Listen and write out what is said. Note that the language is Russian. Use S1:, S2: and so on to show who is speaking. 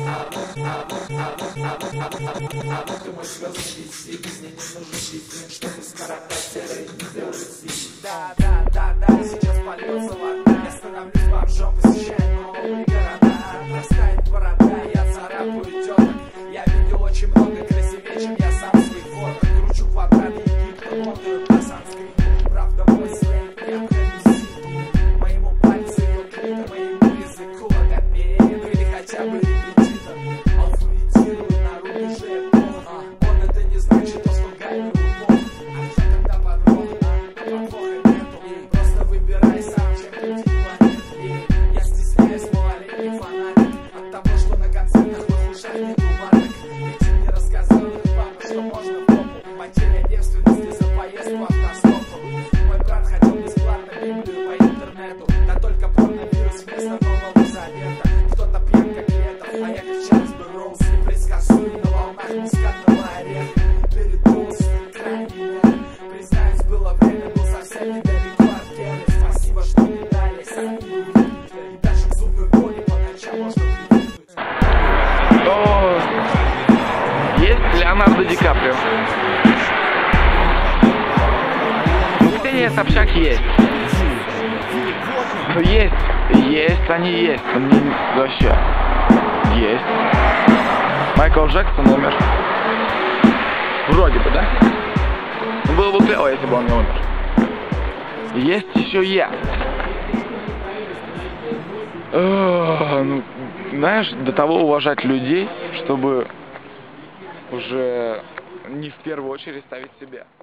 S1: Ты можешь разлить, и без ней не нужен бит, чтобы скоротать серые и сделать свит. Да, сейчас польется вода. Я становлюсь бомжом, посещаю новые города. Растает борода, я царапаю теток. Я видел очень много красивее, чем я сам своих фоток. Кручу квадраты Египта, мотаю по санскриту. Правда, мой сленг не обходит моему пальцу, ее клитор, моему языку логопед или хотя бы репетитор. Алфавитирую на рубеже эпох. Он это не значит то, что гайную бог. А что тогда подвох? Подвоха нету. Просто выбирай сам, чем крутить планету. Я стесняюсь малолетних фанатик от того, что на концертах в их ушах нету ваток. Ведь им не рассказал их папа, что можно в попу. Потеря девственности за поездку автостопом. Мой брат хотел бесплатно Библию по интернету. Да только порно-вирус вместо Нового Завета. Кто-то пьян как летом, а я как Чарльз Бэрроуз. Непредсказуем на волнах мускатного ореха. Передумал свой крайний меры. Признаюсь, было время, был совсем недалеко от Керри. Спасибо, что не дали, сами не увидели. И даже к зубной боли по ночам можно привыкнуть.
S2: О, есть Леонардо Ди Каприо. Ну, Ксения Собчак есть. Ну, есть, они есть. Мне вообще есть. Майкл Джексон умер. Вроде бы, да? Ну, было бы клево, если бы он не умер. Есть еще я. Ну, знаешь, до того уважать людей, чтобы уже не в первую очередь ставить себя.